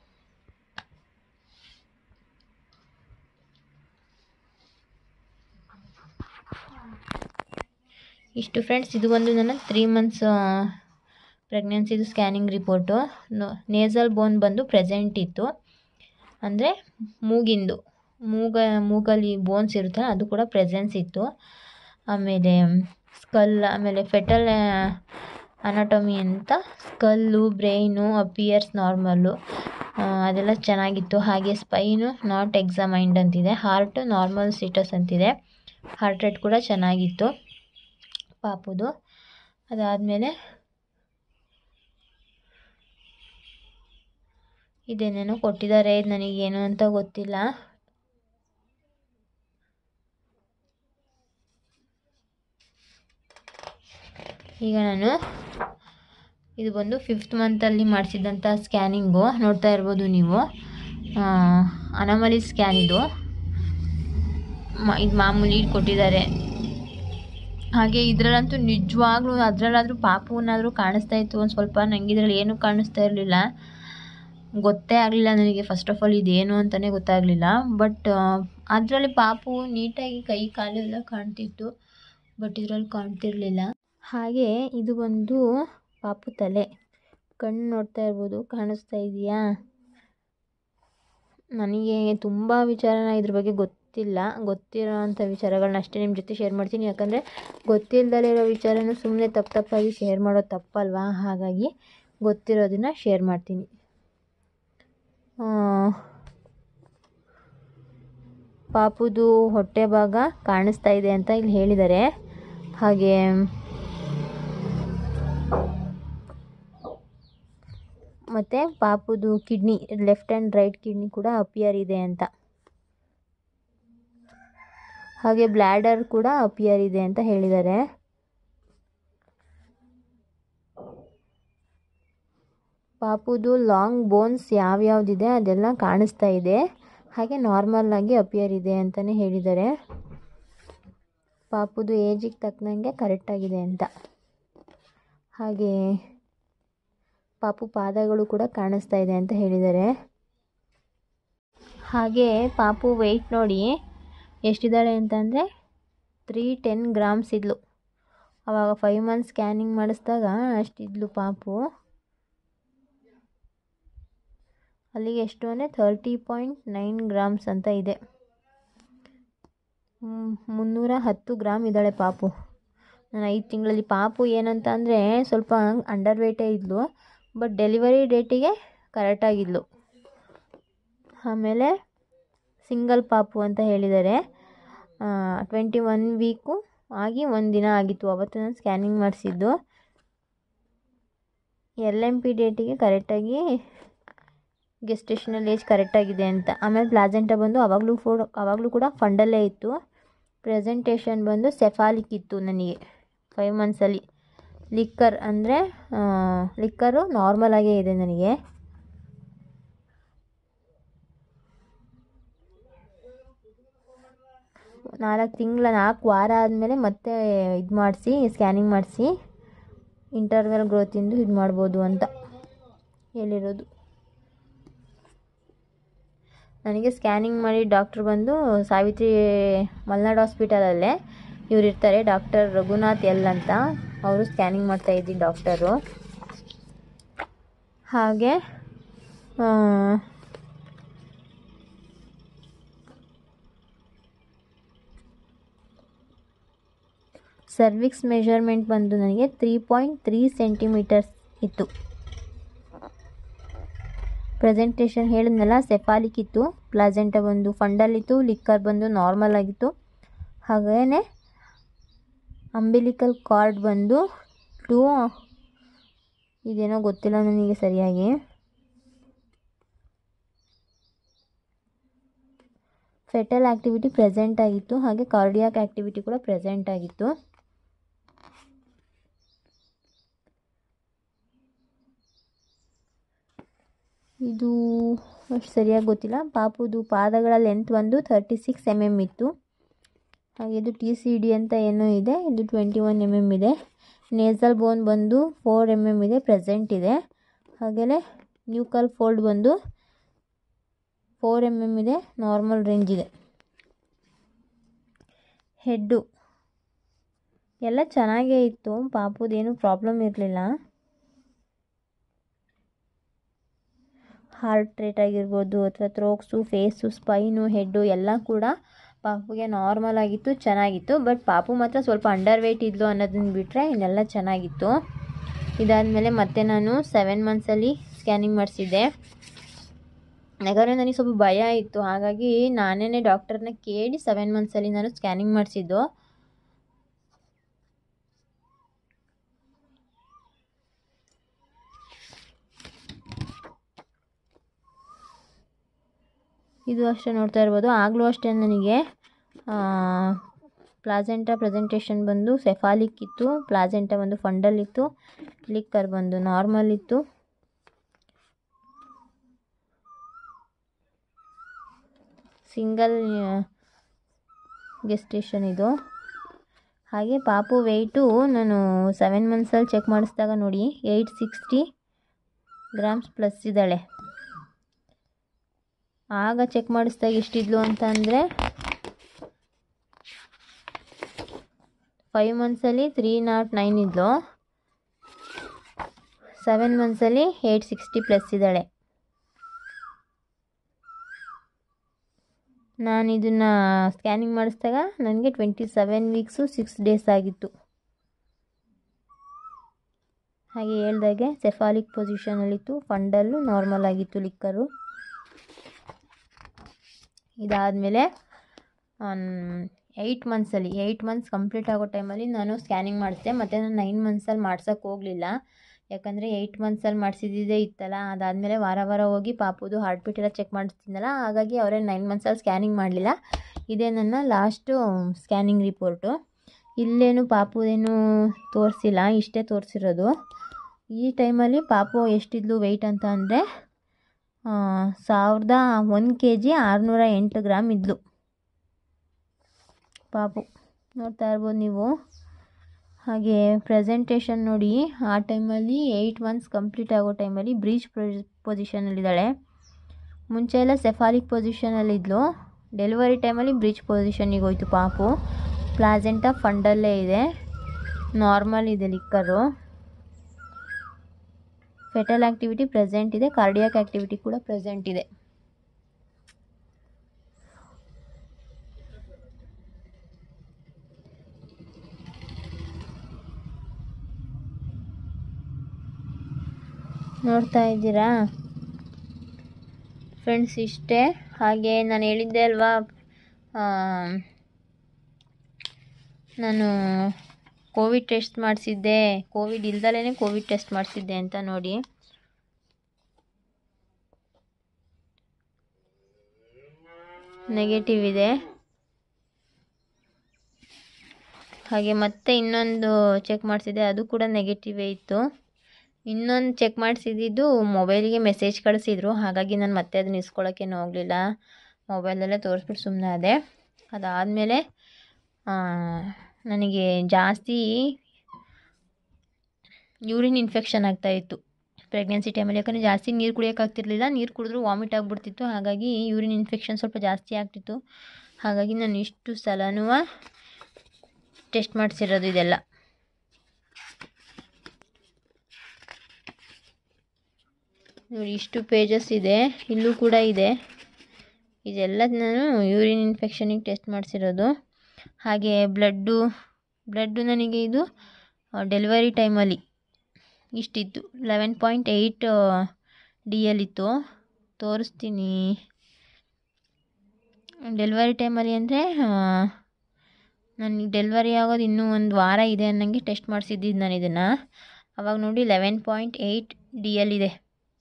ಇಷ್ಟು ಫ್ರೆಂಡ್ಸ್, ಇದು ಒಂದು ನನ್ನ ತ್ರೀ ಮಂತ್ಸ್ ಪ್ರೆಗ್ನೆನ್ಸಿದು ಸ್ಕ್ಯಾನಿಂಗ್ ರಿಪೋರ್ಟು. ನೇಸಲ್ ಬೋನ್ ಬಂದು ಪ್ರೆಸೆಂಟ್ ಇತ್ತು, ಅಂದರೆ ಮೂಗಿಂದು ಮೂಗ ಮೂಗಲ್ಲಿ ಬೋನ್ಸ್ ಇರುತ್ತಲ್ಲ ಅದು ಕೂಡ ಪ್ರೆಸೆನ್ಸ್ ಇತ್ತು. ಆಮೇಲೆ ಸ್ಕಲ್, ಆಮೇಲೆ ಫೆಟಲ್ ಅನಾಟಮಿ ಅಂತ ಸ್ಕಲ್ಲು, ಬ್ರೈನು ಅಪಿಯರ್ಸ್ ನಾರ್ಮಲ್ಲು, ಅದೆಲ್ಲ ಚೆನ್ನಾಗಿತ್ತು. ಹಾಗೆ ಸ್ಪೈನು ನಾಟ್ ಎಕ್ಸಾಮೈನ್ಡ್ ಅಂತಿದೆ. ಹಾರ್ಟ್ ನಾರ್ಮಲ್ ಸ್ಟೇಟಸ್ ಅಂತಿದೆ. ಹಾರ್ಟ್ ರೇಟ್ ಕೂಡ ಚೆನ್ನಾಗಿತ್ತು ಪಾಪುದು. ಅದಾದಮೇಲೆ ಇದೇನೇನೋ ಕೊಟ್ಟಿದ್ದಾರೆ, ಇದು ನನಗೇನು ಅಂತ ಗೊತ್ತಿಲ್ಲ. ಈಗ ನಾನು ಇದು ಬಂದು ಫಿಫ್ತ್ ಮಂತಲ್ಲಿ ಮಾಡಿಸಿದಂಥ ಸ್ಕ್ಯಾನಿಂಗು, ನೋಡ್ತಾ ಇರ್ಬೋದು ನೀವು. ಅನಾಮಲಿ ಸ್ಕ್ಯಾನ್ ಇದು ಮ ಇದು ಮಾಮೂಲಿ ಕೊಟ್ಟಿದ್ದಾರೆ. ಹಾಗೆ ಇದರಲ್ಲಂತೂ ನಿಜವಾಗ್ಲೂ ಅದರಲ್ಲಾದರೂ ಪಾಪುನಾದರೂ ಕಾಣಿಸ್ತಾ ಇತ್ತು ಒಂದು ಸ್ವಲ್ಪ. ನನಗೆ ಇದರಲ್ಲಿ ಏನೂ ಕಾಣಿಸ್ತಾ ಇರಲಿಲ್ಲ, ಗೊತ್ತೇ ಆಗಲಿಲ್ಲ ನನಗೆ. ಫಸ್ಟ್ ಆಫ್ ಆಲ್ ಇದೇನು ಅಂತಲೇ ಗೊತ್ತಾಗಲಿಲ್ಲ. ಬಟ್ ಅದರಲ್ಲಿ ಪಾಪು ನೀಟಾಗಿ ಕೈ ಕಾಲೆಲ್ಲ ಕಾಣ್ತಿತ್ತು, ಬಟ್ ಇದರಲ್ಲಿ ಕಾಣ್ತಿರ್ಲಿಲ್ಲ. ಹಾಗೆ ಇದು ಒಂದು ಪಾಪು ತಲೆ, ಕಣ್ಣು ನೋಡ್ತಾ ಇರ್ಬೋದು, ಕಾಣಿಸ್ತಾ ಇದೆಯಾ? ನನಗೆ ತುಂಬ ವಿಚಾರನ ಇದ್ರ ಬಗ್ಗೆ ಗೊತ್ತಿಲ್ಲ. ಗೊತ್ತಿರೋ ಅಂಥ ವಿಚಾರಗಳನ್ನ ಅಷ್ಟೇ ನಿಮ್ಮ ಜೊತೆ ಶೇರ್ ಮಾಡ್ತೀನಿ. ಯಾಕಂದರೆ ಗೊತ್ತಿಲ್ಲದಲೇ ಇರೋ ವಿಚಾರನ ಸುಮ್ಮನೆ ತಪ್ಪು ತಪ್ಪಾಗಿ ಶೇರ್ ಮಾಡೋದು ತಪ್ಪಲ್ವಾ? ಹಾಗಾಗಿ ಗೊತ್ತಿರೋದನ್ನ ಶೇರ್ ಮಾಡ್ತೀನಿ. ಪಾಪುದು ಹೊಟ್ಟೆ ಭಾಗ ಕಾಣಿಸ್ತಾ ಇದೆ ಅಂತ ಇಲ್ಲಿ ಹೇಳಿದ್ದಾರೆ. ಹಾಗೆ ಮತ್ತು ಪಾಪುದು kidney, left and right kidney ಕೂಡ ಅಪಿಯರ್ ಇದೆ ಅಂತ. ಹಾಗೆ ಬ್ಲ್ಯಾಡರ್ ಕೂಡ ಅಪಿಯರ್ ಇದೆ ಅಂತ ಹೇಳಿದ್ದಾರೆ. ಪಾಪುದು ಲಾಂಗ್ ಬೋನ್ಸ್ ಯಾವ್ಯಾವುದಿದೆ ಅದೆಲ್ಲ ಕಾಣಿಸ್ತಾ ಇದೆ. ಹಾಗೆ ನಾರ್ಮಲ್ ಆಗಿ ಅಪಿಯರ್ ಇದೆ ಅಂತಲೇ ಹೇಳಿದ್ದಾರೆ. ಪಾಪುದು ಏಜಿಗೆ ತಕ್ಕನಂಗೆ ಕರೆಕ್ಟಾಗಿದೆ ಅಂತ. ಹಾಗೆ ಪಾಪು ಪಾದಗಳು ಕೂಡ ಕಾಣಿಸ್ತಾ ಇದೆ ಅಂತ ಹೇಳಿದ್ದಾರೆ. ಹಾಗೆ ಪಾಪು ವೆಯ್ಟ್ ನೋಡಿ ಎಷ್ಟಿದ್ದಾಳೆ ಅಂತಂದರೆ ತ್ರೀ ಟೆನ್ ಗ್ರಾಮ್ಸ್ ಇದ್ಲು. ಆವಾಗ ಫೈವ್ ಮಂತ್ಸ್ ಸ್ಕ್ಯಾನಿಂಗ್ ಮಾಡಿಸಿದಾಗ ಅಷ್ಟಿದ್ಲು ಪಾಪು. ಅಲ್ಲಿಗೆ ಎಷ್ಟು ಅಂದರೆ ಥರ್ಟಿ ಪಾಯಿಂಟ್ ನೈನ್ ಗ್ರಾಮ್ಸ್ ಅಂತ ಇದೆ. ಮುನ್ನೂರ ಹತ್ತು ಗ್ರಾಮ್ ಇದ್ದಾಳೆ ಪಾಪು. ನಾನು ಐದು ತಿಂಗಳಲ್ಲಿ ಪಾಪು ಏನಂತ ಅಂದರೆ ಸ್ವಲ್ಪ ಅಂಡರ್ ವೇಟೇ ಇದ್ಲು, ಬಟ್ ಡೆಲಿವರಿ ಡೇಟಿಗೆ ಕರೆಕ್ಟಾಗಿದ್ಲು. ಆಮೇಲೆ ಸಿಂಗಲ್ ಪಾಪು ಅಂತ ಹೇಳಿದ್ದಾರೆ. ಟ್ವೆಂಟಿ ಒನ್ ವೀಕು ಆಗಿ ಒಂದು ದಿನ ಆಗಿತ್ತು ಅವತ್ತು ನಾನು ಸ್ಕ್ಯಾನಿಂಗ್ ಮಾಡಿಸಿದ್ದು. ಎಲ್ ಎಮ್ ಪಿ ಡೇಟಿಗೆ ಕರೆಕ್ಟಾಗಿ ಗೆಸ್ಟೇಷನಲ್ ಏಜ್ ಕರೆಕ್ಟಾಗಿದೆ ಅಂತ. ಆಮೇಲೆ ಪ್ಲಾಸೆಂಟ ಬಂದು ಅವಾಗಲೂ ಫೋಡ್ ಅವಾಗಲೂ ಕೂಡ ಫಂಡಲ್ಲೇ ಇತ್ತು. ಪ್ರೆಸೆಂಟೇಷನ್ ಬಂದು ಸೆಫಾಲಿಕ್ ಇತ್ತು ನನಗೆ ಫೈವ್ ಮಂತ್ಸಲ್ಲಿ. ಲಿಕ್ಕರ್ ಅಂದರೆ ಲಿಕ್ಕರು ನಾರ್ಮಲ್ ಆಗೇ ಇದೆ ನನಗೆ. ನಾಲ್ಕು ತಿಂಗಳ ನಾಲ್ಕು ವಾರ ಆದಮೇಲೆ ಮತ್ತೆ ಇದು ಮಾಡಿಸಿ ಸ್ಕ್ಯಾನಿಂಗ್ ಮಾಡಿಸಿ ಇಂಟರ್ವೆಲ್ ಗ್ರೋತಿಂದು ಇದು ಮಾಡ್ಬೋದು ಅಂತ ಹೇಳಿರೋದು. ನನಗೆ ಸ್ಕ್ಯಾನಿಂಗ್ ಮಾಡಿ ಡಾಕ್ಟ್ರು ಬಂದು ಸಾವಿತ್ರಿ ಮಲ್ನಾಡ್ ಹಾಸ್ಪಿಟಲಲ್ಲೇ ಇವ್ರು ಇರ್ತಾರೆ, ಡಾಕ್ಟರ್ ರಘುನಾಥ್ ಎಲ್ ಅಂತ. ಅವರು ಸ್ಕ್ಯಾನಿಂಗ್ ಮಾಡ್ತಾಯಿದ್ದಿ ಡಾಕ್ಟರು. ಹಾಗೆ ಸರ್ವಿಕ್ಸ್ ಮೆಷರ್ಮೆಂಟ್ ಬಂದು ನನಗೆ ತ್ರೀ ಪಾಯಿಂಟ್ ತ್ರೀ ಸೆಂಟಿಮೀಟರ್ಸ್ ಇತ್ತು. ಪ್ರೆಸೆಂಟೇಷನ್ ಹೇಳಿದ್ನಲ್ಲ ಸೆಫಾಲಿಕ್ ಇತ್ತು, ಪ್ಲಾಸೆಂಟ ಬಂದು ಫಂಡಲ್ ಇತ್ತು, ಲಿಕ್ಕರ್ ಬಂದು ನಾರ್ಮಲ್ ಆಗಿತ್ತು. ಹಾಗೇ ಅಂಬಿಲಿಕಲ್ ಕಾರ್ಡ್ ಬಂದು ಟೂ ಇದೇನೋ ಗೊತ್ತಿಲ್ಲ ನನಗೆ ಸರಿಯಾಗಿ. ಫೆಟಲ್ ಆ್ಯಕ್ಟಿವಿಟಿ ಪ್ರೆಸೆಂಟ್ ಆಗಿತ್ತು, ಹಾಗೆ ಕಾರ್ಡಿಯಾಕ್ ಆ್ಯಕ್ಟಿವಿಟಿ ಕೂಡ ಪ್ರೆಸೆಂಟ್ ಆಗಿತ್ತು. ಇದು ಅಷ್ಟು ಸರಿಯಾಗಿ ಗೊತ್ತಿಲ್ಲ. ಪಾಪುದು ಪಾದಗಳ ಲೆಂತ್ ಬಂದು ತರ್ಟಿ ಸಿಕ್ಸ್ ಎಮ್ ಎಮ್ ಇತ್ತು. ಹಾಗೆ ಇದು ಟಿ ಸಿ ಡಿ ಅಂತ ಏನೋ ಇದೆ, ಇದು ಟ್ವೆಂಟಿ ಒನ್ ಎಮ್ ಎಮ್ ಇದೆ. ನೇಸಲ್ ಬೋನ್ ಬಂದು ಫೋರ್ ಎಮ್ ಎಮ್ ಇದೆ, ಪ್ರೆಸೆಂಟ್ ಇದೆ. ಹಾಗೆಯೇ ನ್ಯೂಕಲ್ ಫೋಲ್ಡ್ ಬಂದು ಫೋರ್ ಎಮ್ ಎಮ್ ಇದೆ, ನಾರ್ಮಲ್ ರೇಂಜ್ ಇದೆ. ಹೆಡ್ಡು ಎಲ್ಲ ಚೆನ್ನಾಗೇ ಇತ್ತು, ಪಾಪುದೇನು ಪ್ರಾಬ್ಲಮ್ ಇರಲಿಲ್ಲ. ಹಾರ್ಟ್ ರೇಟ್ ಆಗಿರ್ಬೋದು ಅಥವಾ ಥ್ರೋಕ್ಸು, ಫೇಸು, ಸ್ಪೈನು, ಹೆಡ್ಡು ಎಲ್ಲ ಕೂಡ ಪಾಪುಗೆ ನಾರ್ಮಲ್ ಆಗಿತ್ತು, ಚೆನ್ನಾಗಿತ್ತು. ಬಟ್ ಪಾಪು ಮಾತ್ರ ಸ್ವಲ್ಪ ಅಂಡರ್ ವೇಟ್ ಇದ್ಲು ಅನ್ನೋದನ್ನ ಬಿಟ್ಟರೆ ಇನ್ನೆಲ್ಲ ಚೆನ್ನಾಗಿತ್ತು. ಇದಾದಮೇಲೆ ಮತ್ತೆ ನಾನು ಸೆವೆನ್ ಮಂತ್ಸಲ್ಲಿ ಸ್ಕ್ಯಾನಿಂಗ್ ಮಾಡಿಸಿದ್ದೆ. ಯಾಕಂದರೆ ನನಗೆ ಸ್ವಲ್ಪ ಭಯ ಇತ್ತು, ಹಾಗಾಗಿ ನಾನೇ ಡಾಕ್ಟರ್ನ ಕೇಳಿ ಸೆವೆನ್ ಮಂತ್ಸಲ್ಲಿ ನಾನು ಸ್ಕ್ಯಾನಿಂಗ್ ಮಾಡಿಸಿದ್ದು. ಇದು ಅಷ್ಟೇ ನೋಡ್ತಾ ಇರ್ಬೋದು. ಆಗಲೂ ಅಷ್ಟೇ ನನಗೆ ಪ್ಲಾಸೆಂಟ ಪ್ರೆಸೆಂಟೇಷನ್ ಬಂದು ಸೆಫಾಲಿಕ್ ಇತ್ತು, ಪ್ಲಾಸೆಂಟ ಬಂದು ಫಂಡಲ್ ಇತ್ತು, ಲಿಕ್ಕರ್ ಬಂದು ನಾರ್ಮಲ್ ಇತ್ತು. ಸಿಂಗಲ್ ಗೆಸ್ಟೇಷನ್ ಇದು. ಹಾಗೆ ಪಾಪು ವೆಯ್ಟು ನಾನು ಸೆವೆನ್ ಮಂತ್ಸಲ್ಲಿ ಚೆಕ್ ಮಾಡಿಸಿದಾಗ ನೋಡಿ ಏಯ್ಟ್ ಸಿಕ್ಸ್ಟಿ ಗ್ರಾಮ್ಸ್ ಪ್ಲಸ್ ಇದ್ದಾಳೆ. ಆಗ ಚೆಕ್ ಮಾಡಿಸಿದಾಗ ಎಷ್ಟಿದ್ಲು ಅಂತ ಅಂದರೆ ಫೈವ್ ಮಂತ್ಸಲ್ಲಿ ತ್ರೀ ನಾಟ್ ನೈನ್ ಇದ್ಲು, ಸೆವೆನ್ ಮಂತ್ಸಲ್ಲಿ ಏಯ್ಟ್ ಸಿಕ್ಸ್ಟಿ ಪ್ಲಸ್ ಇದ್ದಾಳೆ. ನಾನು ಇದನ್ನು ಸ್ಕ್ಯಾನಿಂಗ್ ಮಾಡಿಸಿದಾಗ ನನಗೆ twenty seven weeks six days ಆಗಿತ್ತು. ಹಾಗೆ ಹೇಳ್ದಾಗೆ ಸೆಫಾಲಿಕ್ ಪೊಸಿಷನಲ್ಲಿತ್ತು, ಫಂಡಲ್ಲು ನಾರ್ಮಲ್ ಆಗಿತ್ತು ಲಿಕ್ಕರು. ಇದಾದಮೇಲೆ ಏಯ್ಟ್ ಮಂತ್ಸಲ್ಲಿ ಏಯ್ಟ್ ಮಂತ್ಸ್ ಕಂಪ್ಲೀಟ್ ಆಗೋ ಟೈಮಲ್ಲಿ ನಾನು ಸ್ಕ್ಯಾನಿಂಗ್ ಮಾಡಿಸಿದೆ. ಮತ್ತು ನಾನು ನೈನ್ ಮಂತ್ಸಲ್ಲಿ ಮಾಡ್ಸೋಕ್ಕೆ ಹೋಗಲಿಲ್ಲ, ಯಾಕಂದರೆ ಏಯ್ಟ್ ಮಂತ್ಸಲ್ಲಿ ಮಾಡಿಸಿದ್ದೇ ಇತ್ತಲ್ಲ. ಅದಾದಮೇಲೆ ವಾರ ವಾರ ಹೋಗಿ ಪಾಪುದು ಹಾರ್ಟ್ ಬೀಟ್ ಎಲ್ಲ ಚೆಕ್ ಮಾಡಿಸ್ತಿದ್ದಲ್ಲ, ಹಾಗಾಗಿ ಅವರೇ ನೈನ್ ಮಂತ್ಸಲ್ಲಿ ಸ್ಕ್ಯಾನಿಂಗ್ ಮಾಡಲಿಲ್ಲ. ಇದೇ ನನ್ನ ಲಾಸ್ಟು ಸ್ಕ್ಯಾನಿಂಗ್ ರಿಪೋರ್ಟು. ಇಲ್ಲೇನು ಪಾಪುದೇನು ತೋರಿಸಿಲ್ಲ, ಇಷ್ಟೇ ತೋರಿಸಿರೋದು. ಈ ಟೈಮಲ್ಲಿ ಪಾಪು ಎಷ್ಟಿದ್ಲು ವೆಯ್ಟ್ ಅಂತ ಅಂದರೆ ಸಾವಿರದ ಒಂದು ಕೆ ಜಿ ಆರುನೂರ ಎಂಟು ಗ್ರಾಮ್ ಇದ್ಲು ಪಾಪು, ನೋಡ್ತಾ ಇರ್ಬೋದು ನೀವು. ಹಾಗೆ ಪ್ರೆಸೆಂಟೇಷನ್ ನೋಡಿ, ಆ ಟೈಮಲ್ಲಿ ಏಯ್ಟ್ ಮಂತ್ಸ್ ಕಂಪ್ಲೀಟ್ ಆಗೋ ಟೈಮಲ್ಲಿ ಬ್ರೀಚ್ ಪೊಸಿಷನಲ್ಲಿದ್ದಾಳೆ. ಮುಂಚೆ ಎಲ್ಲ ಸೆಫಾಲಿಕ್ ಪೊಸಿಷನಲ್ಲಿದ್ಲು, ಡೆಲಿವರಿ ಟೈಮಲ್ಲಿ ಬ್ರೀಚ್ ಪೊಸಿಷನ್ನಿಗೆ ಹೋಯ್ತು ಪಾಪು. ಪ್ಲಾಸೆಂಟಾ ಫಂಡಲ್ಲೇ ಇದೆ, ನಾರ್ಮಲ್ ಇದೆ ಲಿಕ್ಕರು. ಫೆಟಲ್ ಆ್ಯಕ್ಟಿವಿಟಿ ಪ್ರೆಸೆಂಟ್ ಇದೆ, ಕಾರ್ಡಿಯಾಕ್ ಆ್ಯಕ್ಟಿವಿಟಿ ಕೂಡ ಪ್ರೆಸೆಂಟ್ ಇದೆ. ನೋಡ್ತಾ ಇದ್ದೀರಾ ಫ್ರೆಂಡ್ಸ್, ಇಷ್ಟೇ. ಹಾಗೆ ನಾನು ಹೇಳಿದ್ದೆ ಅಲ್ವಾ, ನಾನು ಕೋವಿಡ್ ಟೆಸ್ಟ್ ಮಾಡಿಸಿದ್ದೆ, ಕೋವಿಡ್ ಇಲ್ದಲೇ ಕೋವಿಡ್ ಟೆಸ್ಟ್ ಮಾಡಿಸಿದ್ದೆ ಅಂತ. ನೋಡಿ ನೆಗೆಟಿವ್ ಇದೆ. ಹಾಗೆ ಮತ್ತೆ ಇನ್ನೊಂದು ಚೆಕ್ ಮಾಡಿಸಿದ್ದೆ, ಅದು ಕೂಡ ನೆಗೆಟಿವೇ ಇತ್ತು. ಇನ್ನೊಂದು ಚೆಕ್ ಮಾಡಿಸಿದ್ದು ಮೊಬೈಲಿಗೆ ಮೆಸೇಜ್ ಕಳಿಸಿದ್ರು, ಹಾಗಾಗಿ ನಾನು ಮತ್ತೆ ಅದನ್ನ ಇಸ್ಕೊಳ್ಳೋಕ್ಕೇನು ಹೋಗಲಿಲ್ಲ, ಮೊಬೈಲಲ್ಲೇ ತೋರಿಸ್ಬಿಟ್ಟು ಸುಮ್ಮನೆ ಅದೇ. ಅದಾದಮೇಲೆ ನನಗೆ ಜಾಸ್ತಿ ಯೂರಿನ್ ಇನ್ಫೆಕ್ಷನ್ ಆಗ್ತಾಯಿತ್ತು ಪ್ರೆಗ್ನೆನ್ಸಿ ಟೈಮಲ್ಲಿ, ಯಾಕಂದರೆ ಜಾಸ್ತಿ ನೀರು ಕುಡಿಯೋಕ್ಕಾಗ್ತಿರ್ಲಿಲ್ಲ, ನೀರು ಕುಡಿದ್ರೂ ವಾಮಿಟ್ ಆಗಿಬಿಡ್ತಿತ್ತು. ಹಾಗಾಗಿ ಯೂರಿನ್ ಇನ್ಫೆಕ್ಷನ್ ಸ್ವಲ್ಪ ಜಾಸ್ತಿ ಆಗ್ತಿತ್ತು. ಹಾಗಾಗಿ ನಾನು ಇಷ್ಟು ಸಲನೂ ಟೆಸ್ಟ್ ಮಾಡಿಸಿರೋದು ಇದೆಲ್ಲ. ನೋಡಿ, ಇಷ್ಟು ಪೇಜಸ್ ಇದೆ, ಇಲ್ಲೂ ಕೂಡ ಇದೆ. ಇದೆಲ್ಲ ನಾನು ಯೂರಿನ್ ಇನ್ಫೆಕ್ಷನಿಗೆ ಟೆಸ್ಟ್ ಮಾಡಿಸಿರೋದು. ಹಾಗೆ ಬ್ಲಡ್ಡು ಬ್ಲಡ್ಡು ನನಗೆ ಇದು ಡೆಲಿವರಿ ಟೈಮಲ್ಲಿ ಇಷ್ಟಿತ್ತು, eleven point eight D L ಇತ್ತು. ತೋರಿಸ್ತೀನಿ. ಡೆಲಿವರಿ ಟೈಮಲ್ಲಿ ಅಂದರೆ ನನಗೆ ಡೆಲಿವರಿ ಆಗೋದು ಇನ್ನೂ ಒಂದು ವಾರ ಇದೆ ಅನ್ನಂಗೆ ಟೆಸ್ಟ್ ಮಾಡಿಸಿದ್ದು ನಾನು ಇದನ್ನು. ಅವಾಗ ನೋಡಿ eleven point eight D L ಇದೆ.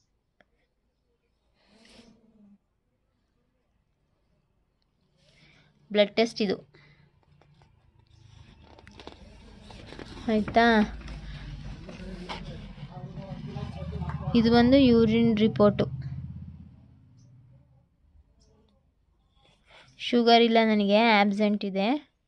ಬ್ಲಡ್ ಟೆಸ್ಟ್ ಇದು, ಆಯಿತಾ. ಇದು ಬಂದು ಯೂರಿನ್ ರಿಪೋರ್ಟು. ಶುಗರ್ ಇಲ್ಲ ನನಗೆ, ಆಬ್ಸೆಂಟ್ ಇದೆ.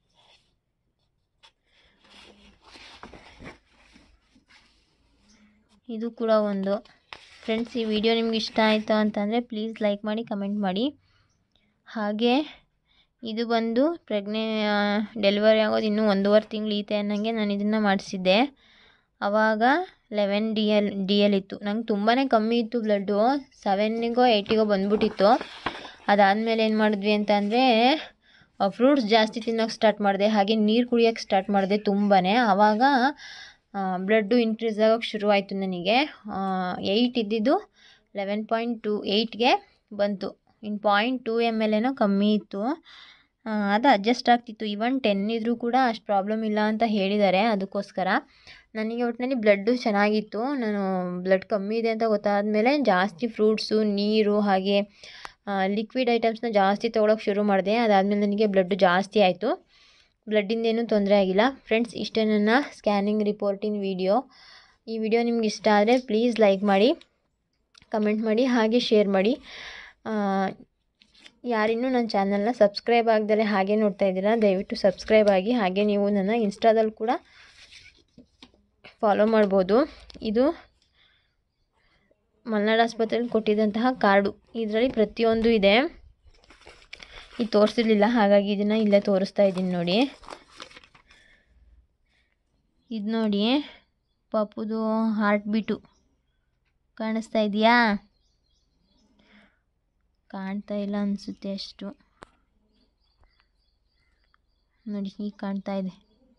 ಇದು ಕೂಡ ಒಂದು. ಫ್ರೆಂಡ್ಸ್, ಈ ವಿಡಿಯೋ ನಿಮ್ಗೆ ಇಷ್ಟ ಆಯಿತು ಅಂತಂದರೆ ಪ್ಲೀಸ್ ಲೈಕ್ ಮಾಡಿ, ಕಮೆಂಟ್ ಮಾಡಿ. ಹಾಗೆ ಇದು ಬಂದು ಪ್ರೆಗ್ನೆ ಡೆಲಿವರಿ ಆಗೋದು ಇನ್ನೂ ಒಂದೂವರೆ ತಿಂಗಳು ಈತೆ ಅನ್ನಂಗೆ ನಾನು ಇದನ್ನು ಮಾಡಿಸಿದ್ದೆ. ಆವಾಗ eleven D L D L ಇತ್ತು. ನಂಗೆ ತುಂಬಾ ಕಮ್ಮಿ ಇತ್ತು ಬ್ಲಡ್ಡು, ಸೆವೆನ್ನಿಗೋ ಏಯ್ಟಿಗೋ ಬಂದ್ಬಿಟ್ಟಿತ್ತು. ಅದಾದಮೇಲೆ ಏನು ಮಾಡಿದ್ವಿ ಅಂತ ಅಂದರೆ ಫ್ರೂಟ್ಸ್ ಜಾಸ್ತಿ ತಿನ್ನೋಕ್ಕೆ ಸ್ಟಾರ್ಟ್ ಮಾಡಿದೆ, ಹಾಗೆ ನೀರು ಕುಡಿಯೋಕ್ಕೆ ಸ್ಟಾರ್ಟ್ ಮಾಡಿದೆ ತುಂಬಾ. ಆವಾಗ ಬ್ಲಡ್ಡು ಇನ್ಕ್ರೀಸ್ ಆಗೋಕ್ಕೆ ಶುರುವಾಯಿತು. ನನಗೆ ಏಯ್ಟ್ ಇದ್ದಿದ್ದು ಲೆವೆನ್ ಪಾಯಿಂಟ್ ಟು ಏಯ್ಟ್ಗೆ ಬಂತು. ಇನ್ನು ಪಾಯಿಂಟ್ ಟೂ ಎಮ್ ಎಲ್ ಏನೋ ಕಮ್ಮಿ ಇತ್ತು, ಅದು ಅಡ್ಜಸ್ಟ್ ಆಗ್ತಿತ್ತು. ಇವನ್ ಟೆನ್ ಇದ್ದರೂ ಕೂಡ ಅಷ್ಟು ಪ್ರಾಬ್ಲಮ್ ಇಲ್ಲ ಅಂತ ಹೇಳಿದ್ದಾರೆ. ಅದಕ್ಕೋಸ್ಕರ ನನಗೆ ಒಟ್ಟಿನಲ್ಲಿ ಬ್ಲಡ್ಡು ಚೆನ್ನಾಗಿತ್ತು. ನಾನು ಬ್ಲಡ್ ಕಮ್ಮಿ ಇದೆ ಅಂತ ಗೊತ್ತಾದಮೇಲೆ ಜಾಸ್ತಿ ಫ್ರೂಟ್ಸು, ನೀರು, ಹಾಗೆ ಲಿಕ್ವಿಡ್ ಐಟಮ್ಸ್ನ ಜಾಸ್ತಿ ತೊಗೊಳಕ್ಕೆ ಶುರು ಮಾಡಿದೆ. ಅದಾದಮೇಲೆ ನನಗೆ ಬ್ಲಡ್ಡು ಜಾಸ್ತಿ ಆಯಿತು. ಬ್ಲಡ್ಡಿಂದೇನೂ ತೊಂದರೆ ಆಗಿಲ್ಲ. ಫ್ರೆಂಡ್ಸ್, ಇಷ್ಟೇ ನನ್ನ ಸ್ಕ್ಯಾನಿಂಗ್ ರಿಪೋರ್ಟಿನ ವಿಡಿಯೋ. ಈ ವಿಡಿಯೋ ನಿಮ್ಗೆ ಇಷ್ಟ ಆದರೆ ಪ್ಲೀಸ್ ಲೈಕ್ ಮಾಡಿ, ಕಮೆಂಟ್ ಮಾಡಿ, ಹಾಗೆ ಶೇರ್ ಮಾಡಿ. ಯಾರಿನ್ನೂ ನನ್ನ ಚಾನಲ್ನ ಸಬ್ಸ್ಕ್ರೈಬ್ ಆಗದಲ್ಲೇ ಹಾಗೆ ನೋಡ್ತಾ ಇದ್ದೀರಾ, ದಯವಿಟ್ಟು ಸಬ್ಸ್ಕ್ರೈಬ್ ಆಗಿ. ಹಾಗೆ ನೀವು ನನ್ನ ಇನ್ಸ್ಟಾದಲ್ಲಿ ಕೂಡ ಫಾಲೋ ಮಾಡ್ಬೋದು. ಇದು ಮಲ್ನಾಡ್ ಆಸ್ಪತ್ರೆಯಲ್ಲಿ ಕೊಟ್ಟಿದ್ದಂತಹ ಕಾರ್ಡು, ಇದರಲ್ಲಿ ಪ್ರತಿಯೊಂದು ಇದೆ. ಇದು ತೋರಿಸಿರ್ಲಿಲ್ಲ, ಹಾಗಾಗಿ ಇದನ್ನು ಇಲ್ಲೇ ತೋರಿಸ್ತಾ ಇದ್ದೀನಿ ನೋಡಿ. ಇದು ನೋಡಿ ಪಾಪುದು ಹಾರ್ಟ್ ಬೀಟು ಕಾಣಿಸ್ತಾ ಇದೆಯಾ? ಕಾಣ್ತಾ ಇಲ್ಲ ಅನಿಸುತ್ತೆ ಅಷ್ಟು. ನೋಡಿ ಹೀಗೆ ಕಾಣ್ತಾ ಇದೆ,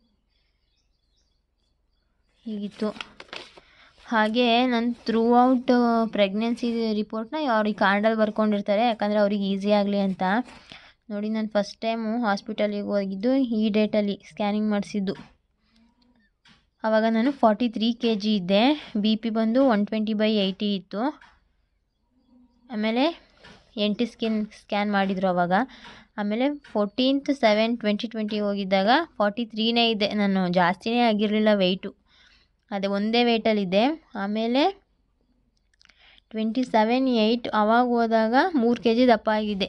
ಹೀಗಿತ್ತು. ಹಾಗೆ ನಾನು ಥ್ರೂ ಔಟ್ ಪ್ರೆಗ್ನೆನ್ಸಿ ರಿಪೋರ್ಟ್ನ ಅವ್ರಿಗೆ ಕಾರ್ಡಲ್ಲಿ ಬರ್ಕೊಂಡಿರ್ತಾರೆ, ಯಾಕಂದರೆ ಅವ್ರಿಗೆ ಈಸಿ ಆಗಲಿ ಅಂತ. ನೋಡಿ ನಾನು ಫಸ್ಟ್ ಟೈಮು ಹಾಸ್ಪಿಟಲಿಗೆ ಹೋಗಿದ್ದು ಈ ಡೇಟಲ್ಲಿ ಸ್ಕ್ಯಾನಿಂಗ್ ಮಾಡಿಸಿದ್ದು. ಆವಾಗ ನಾನು ಫಾರ್ಟಿ ತ್ರೀ ಕೆ ಜಿ ಇದ್ದೆ, ಬಿ ಪಿ ಬಂದು ಒನ್ ಟ್ವೆಂಟಿ ಬೈ ಏಯ್ಟಿ ಇತ್ತು. ಆಮೇಲೆ ಎನ್ ಟಿ ಸ್ಕಿನ್ ಸ್ಕ್ಯಾನ್ ಮಾಡಿದರು ಅವಾಗ. ಆಮೇಲೆ ಫೋರ್ಟೀನ್ತ್ ಸೆವೆನ್ ಟ್ವೆಂಟಿ ಟ್ವೆಂಟಿ ಹೋಗಿದ್ದಾಗ ಫಾರ್ಟಿ ತ್ರೀನೇ ಇದೆ, ನಾನು ಜಾಸ್ತಿನೇ ಆಗಿರಲಿಲ್ಲ ವೆಯ್ಟು, ಅದೇ ಒಂದೇ ವೆಯ್ಟಲ್ಲಿದ್ದೆ. ಆಮೇಲೆ ಟ್ವೆಂಟಿ ಸೆವೆನ್ ಏಯ್ಟ್ ಅವಾಗ ಹೋದಾಗ ಮೂರು ಕೆ ಜಿ ದಪ್ಪ ಆಗಿದೆ.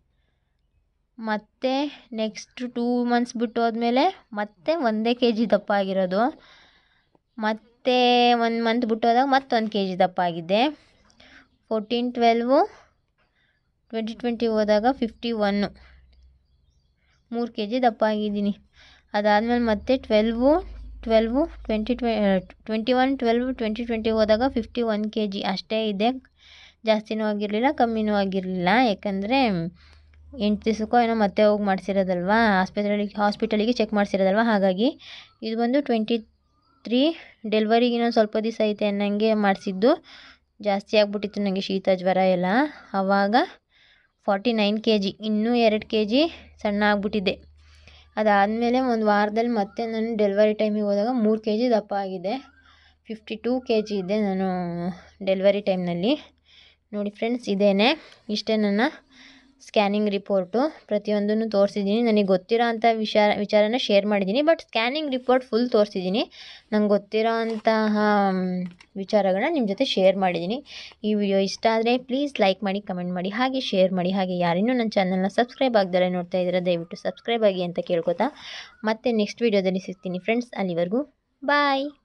ಮತ್ತು ನೆಕ್ಸ್ಟ್ ಟೂ ಮಂತ್ಸ್ ಬಿಟ್ಟು ಹೋದ್ಮೇಲೆ ಮತ್ತೆ ಒಂದೇ ಕೆ ಜಿ ದಪ್ಪ ಆಗಿರೋದು. ಮತ್ತು ಒಂದು ಮಂತ್ ಬಿಟ್ಟು ಹೋದಾಗ ಮತ್ತೊಂದು ಕೆ ಜಿ ದಪ್ಪ ಆಗಿದ್ದೆ. ಫೋರ್ಟೀನ್ ಟ್ವೆಲ್ವು ಟ್ವೆಂಟಿ ಟ್ವೆಂಟಿ ಹೋದಾಗ ಫಿಫ್ಟಿ ಒನ್ನು ಮೂರು ಕೆ ಜಿ ದಪ್ಪ ಆಗಿದ್ದೀನಿ. ಅದಾದಮೇಲೆ ಮತ್ತೆ ಟ್ವೆಲ್ವು ಟ್ವೆಲ್ವು ಟ್ವೆಂಟಿ ಟ್ವೆ twenty one twelve twenty twenty ಹೋದಾಗ ಫಿಫ್ಟಿ ಒನ್ ಕೆ ಜಿ ಅಷ್ಟೇ ಇದೆ, ಜಾಸ್ತಿನೂ ಆಗಿರಲಿಲ್ಲ ಕಮ್ಮಿನೂ ಆಗಿರಲಿಲ್ಲ. ಯಾಕಂದರೆ ಎಂಟು ದಿವಸಕ್ಕೋ ಏನೋ ಮತ್ತೆ ಹೋಗಿ ಮಾಡಿಸಿರೋದಲ್ವ, ಆಸ್ಪತ್ರೆಗಳಿಗೆ ಹಾಸ್ಪಿಟಲಿಗೆ ಚೆಕ್ ಮಾಡಿಸಿರೋದಲ್ವ, ಹಾಗಾಗಿ ಇದು ಬಂದು ಟ್ವೆಂಟಿ ತ್ರೀ ಡೆಲ್ವರಿಗೆ ಇನ್ನೊಂದು ಸ್ವಲ್ಪ ದಿವಸ ಐತೆ ಅನ್ನಂಗೆ ಮಾಡಿಸಿದ್ದು. ಜಾಸ್ತಿ ಆಗಿಬಿಟ್ಟಿತ್ತು ನನಗೆ ಶೀತ ಜ್ವರ ಎಲ್ಲ. ಆವಾಗ ಫಾರ್ಟಿ ನೈನ್ ಕೆ ಜಿ, ಇನ್ನೂ ಎರಡು ಕೆ ಜಿ ಸಣ್ಣ ಆಗಿಬಿಟ್ಟಿದ್ದೆ. ಅದಾದಮೇಲೆ ಒಂದು ವಾರದಲ್ಲಿ ಮತ್ತೆ ನಾನು ಡೆಲ್ವರಿ ಟೈಮಿಗೆ ಹೋದಾಗ ಮೂರು ಕೆ ಜಿ ದಪ್ಪ ಆಗಿದೆ. ಫಿಫ್ಟಿ ಟೂ ಕೆ ಜಿ ಇದ್ದೆ ನಾನು ಡೆಲ್ವರಿ ಟೈಮ್ನಲ್ಲಿ. ನೋಡಿ ಫ್ರೆಂಡ್ಸ್, ಇದೇನೆ ಇಷ್ಟೇ ನನ್ನ ಸ್ಕ್ಯಾನಿಂಗ್ ರಿಪೋರ್ಟು. ಪ್ರತಿಯೊಂದನ್ನು ತೋರಿಸಿದ್ದೀನಿ, ನನಗೆ ಗೊತ್ತಿರೋ ಅಂಥ ವಿಚಾರ ವಿಚಾರನ ಶೇರ್ ಮಾಡಿದ್ದೀನಿ. ಬಟ್ ಸ್ಕ್ಯಾನಿಂಗ್ ರಿಪೋರ್ಟ್ ಫುಲ್ ತೋರಿಸಿದ್ದೀನಿ, ನಂಗೆ ಗೊತ್ತಿರೋ ಅಂತಹ ವಿಚಾರಗಳನ್ನ ನಿಮ್ಮ ಜೊತೆ ಶೇರ್ ಮಾಡಿದ್ದೀನಿ. ಈ ವಿಡಿಯೋ ಇಷ್ಟ ಆದರೆ ಪ್ಲೀಸ್ ಲೈಕ್ ಮಾಡಿ, ಕಮೆಂಟ್ ಮಾಡಿ, ಹಾಗೆ ಶೇರ್ ಮಾಡಿ. ಹಾಗೆ ಯಾರಿನ್ನೂ ನನ್ನ ಚಾನಲ್ನ ಸಬ್ಸ್ಕ್ರೈಬ್ ಆಗದಲ್ಲೇ ನೋಡ್ತಾ ಇದ್ದೀರಾ, ದಯವಿಟ್ಟು ಸಬ್ಸ್ಕ್ರೈಬ್ ಆಗಿ ಅಂತ ಕೇಳ್ಕೊತಾ ಮತ್ತೆ ನೆಕ್ಸ್ಟ್ ವಿಡಿಯೋದಲ್ಲಿ ಸಿಗ್ತೀನಿ ಫ್ರೆಂಡ್ಸ್. ಅಲ್ಲಿವರೆಗೂ ಬಾಯ್.